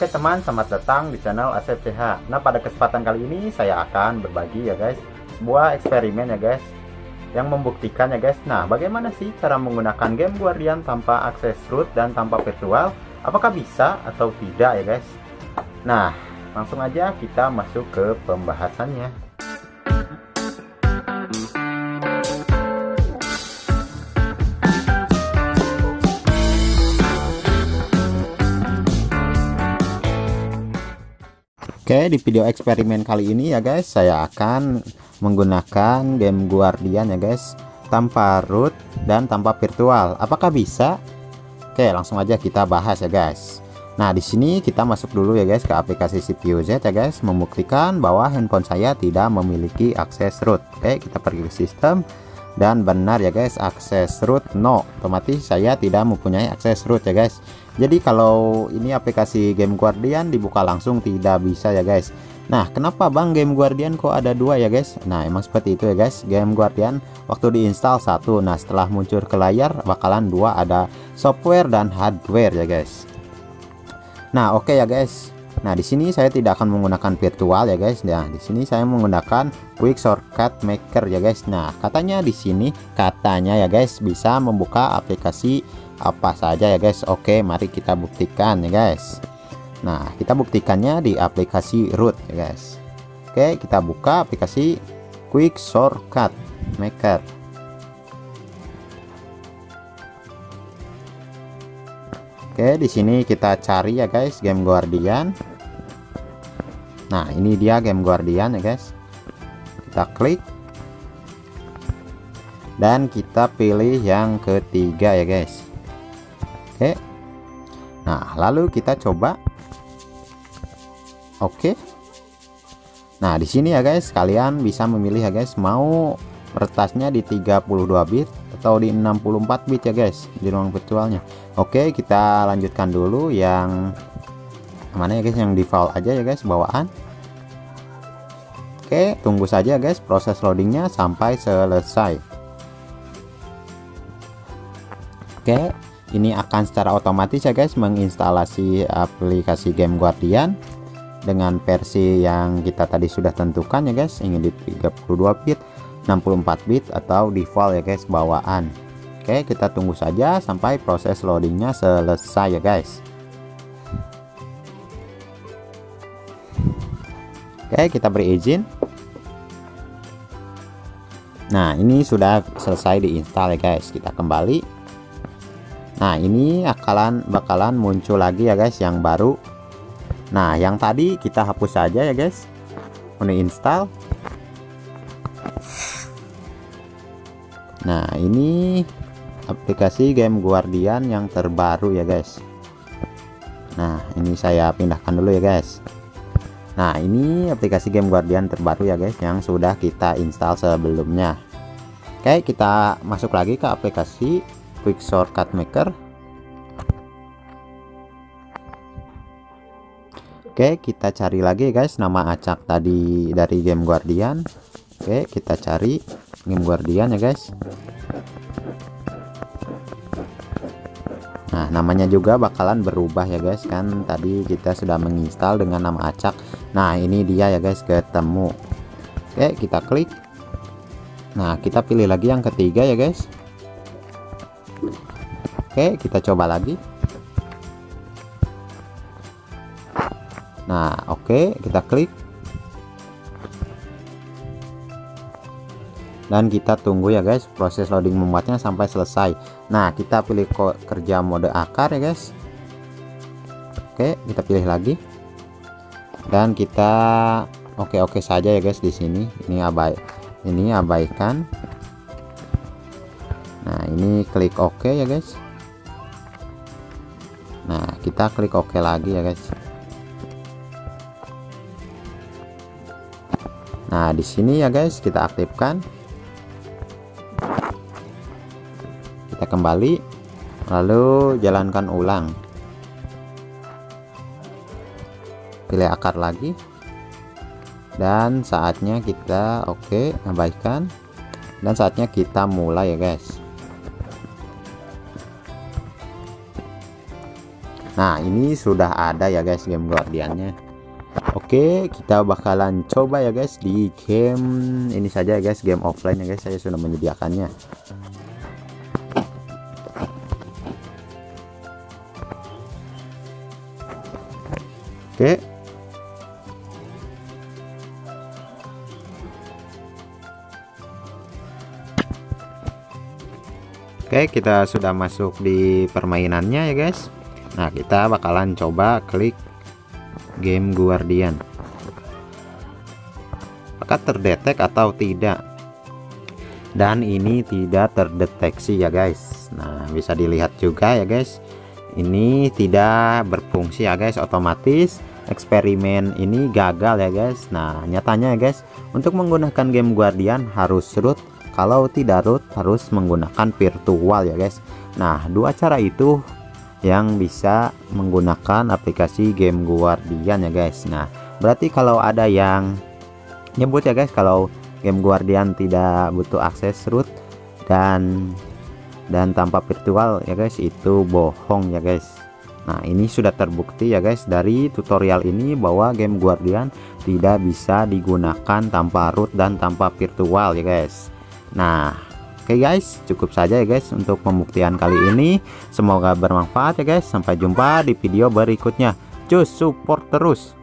Oke teman, selamat datang di channel Asep CH. Nah, pada kesempatan kali ini saya akan berbagi ya guys, sebuah eksperimen ya guys, yang membuktikan ya guys. Nah, bagaimana sih cara menggunakan game Guardian tanpa akses root dan tanpa virtual? Apakah bisa atau tidak ya guys? Nah, langsung aja kita masuk ke pembahasannya. Oke, di video eksperimen kali ini ya guys, saya akan menggunakan game Guardian ya guys, tanpa root dan tanpa virtual. Apakah bisa? Oke, langsung aja kita bahas ya guys. Nah, di sini kita masuk dulu ya guys ke aplikasi CPU Z ya guys, membuktikan bahwa handphone saya tidak memiliki akses root. Oke, kita pergi ke sistem dan benar ya guys, akses root no. Otomatis saya tidak mempunyai akses root ya guys. Jadi kalau ini aplikasi game Guardian dibuka langsung tidak bisa ya guys. Nah, kenapa bang game Guardian kok ada dua ya guys? Nah, emang seperti itu ya guys. Game Guardian waktu diinstal satu, nah setelah muncul ke layar bakalan dua, ada software dan hardware ya guys. Nah, oke ya guys. Nah, di sini saya tidak akan menggunakan virtual ya guys. Nah, di sini saya menggunakan Quick Shortcut Maker ya guys. Nah, katanya di sini ya guys bisa membuka aplikasi apa saja ya guys. Oke, mari kita buktikan ya guys. Nah, kita buktikannya di aplikasi root ya guys. Oke, kita buka aplikasi Quick Shortcut Maker. Oke, di sini kita cari ya guys game Guardian. Nah, ini dia game Guardian ya guys. Kita klik dan kita pilih yang ketiga ya guys. Oke. Nah, lalu kita coba. Oke. Nah, di sini ya guys, kalian bisa memilih ya guys, mau retasnya di 32 bit atau di 64 bit ya guys di ruang virtualnya. Oke, kita lanjutkan dulu yang mana ya guys, yang default aja ya guys, bawaan. Oke, tunggu saja guys proses loadingnya sampai selesai. Oke, ini akan secara otomatis ya guys menginstalasi aplikasi game Guardian dengan versi yang kita tadi sudah tentukan ya guys, ingin di 32 bit, 64 bit atau default ya guys, bawaan. Oke, kita tunggu saja sampai proses loadingnya selesai ya guys. Oke, kita beri izin. Nah, ini sudah selesai diinstal ya guys. Kita kembali. Nah, ini bakalan muncul lagi ya guys yang baru. Nah, yang tadi kita hapus saja ya guys, uninstall. Nah, ini aplikasi game Guardian yang terbaru ya guys. Nah, ini saya pindahkan dulu ya guys. Nah, ini aplikasi game Guardian terbaru ya guys, yang sudah kita install sebelumnya. Oke, kita masuk lagi ke aplikasi Quick Shortcut Maker. Oke, kita cari lagi guys nama acak tadi dari game Guardian. Oke, kita cari game Guardian ya guys. Nah, namanya juga bakalan berubah ya guys, kan tadi kita sudah menginstal dengan nama acak. Nah, ini dia ya guys, ketemu. Oke, kita klik. Nah, kita pilih lagi yang ketiga ya guys. Oke, kita coba lagi. Nah, oke, kita klik dan kita tunggu ya guys proses loading membuatnya sampai selesai. Nah, kita pilih kerja mode akar ya guys. Oke, kita pilih lagi dan kita oke saja ya guys. Di sini ini abaikan. Nah, ini klik oke ya guys. Nah, kita klik oke lagi ya guys. Nah, di sini ya guys kita aktifkan. Kita kembali lalu jalankan ulang. Pilih akar lagi. Dan saatnya kita abaikan. Dan saatnya kita mulai ya guys. Nah, ini sudah ada ya guys game guardiannya. Oke, kita bakalan coba ya guys di game ini saja ya guys, game offline ya guys. Saya sudah menyediakannya. Oke. Oke, kita sudah masuk di permainannya ya guys. Nah, kita bakalan coba klik game guardian. Apakah terdetek atau tidak? Dan ini tidak terdeteksi ya guys. Nah, bisa dilihat juga ya guys. Ini tidak berfungsi ya guys, otomatis eksperimen ini gagal ya guys. Nah, nyatanya ya guys, untuk menggunakan game guardian harus root. Kalau tidak root harus menggunakan virtual ya guys. Nah, dua cara itu yang bisa menggunakan aplikasi game guardian ya guys. Nah, berarti kalau ada yang nyebut ya guys kalau game guardian tidak butuh akses root dan tanpa virtual ya guys, itu bohong ya guys. Nah, ini sudah terbukti ya guys dari tutorial ini bahwa game guardian tidak bisa digunakan tanpa root dan tanpa virtual ya guys. Nah, oke guys, cukup saja ya guys untuk pembuktian kali ini. Semoga bermanfaat ya guys. Sampai jumpa di video berikutnya. Cus, support terus.